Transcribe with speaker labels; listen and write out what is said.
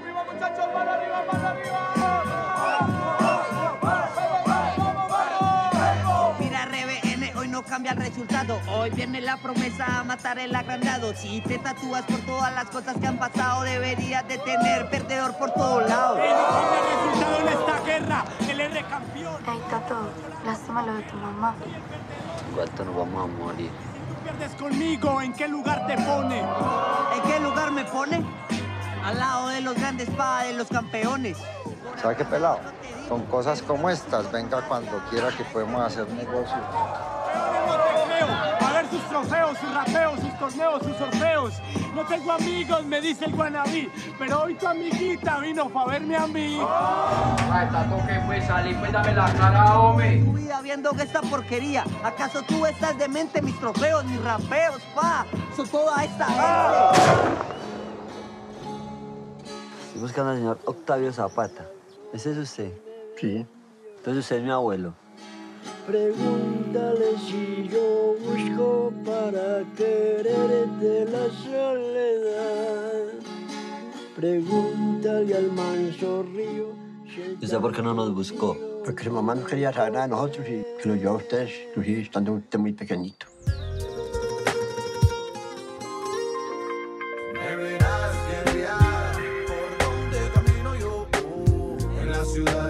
Speaker 1: ¡Arriba, muchachos! ¡Mano arriba, mano arriba!
Speaker 2: Mira, RBN, hoy no cambia el resultado. Hoy viene la promesa a matar el agrandado. Si te tatúas por todas las cosas que han pasado, deberías de tener perdedor por todos lados.
Speaker 1: ¡Él no cambia el resultado en esta guerra! ¡El R campeón!
Speaker 3: Ay, Tato, lástima lo de tu mamá.
Speaker 4: Igual nos vamos a morir.
Speaker 1: Si tú pierdes conmigo, ¿en qué lugar te pone?
Speaker 2: ¿En qué lugar me pone? Al lado de los grandes de los campeones.
Speaker 5: ¿Sabe qué, pelado? Con cosas como estas, venga cuando quiera que podemos hacer negocio.
Speaker 1: A ver sus trofeos, sus rapeos, sus torneos, sus sorteos. No tengo amigos, me dice el guanabí, pero hoy tu amiguita vino pa' verme a mí.
Speaker 4: Ay, Tato, que pues salir, pues dame la cara, hombre.
Speaker 2: Tu vida viendo esta porquería. ¿Acaso tú estás demente? Mis trofeos, mis rapeos, pa. Son toda esta gente.
Speaker 4: Estoy buscando al señor Octavio Zapata. ¿Ese es usted?
Speaker 5: Sí.
Speaker 4: Entonces usted es mi abuelo.
Speaker 6: Pregúntale si yo busco para quererte la soledad. Pregúntale al manso río.
Speaker 4: ¿Y usted por qué no nos buscó?
Speaker 6: Porque su mamá no quería saber nada de nosotros y que lo llevó a ustedes, inclusive estando usted muy pequeñito.
Speaker 7: Me verás guerrear por donde camino yo, en la ciudad.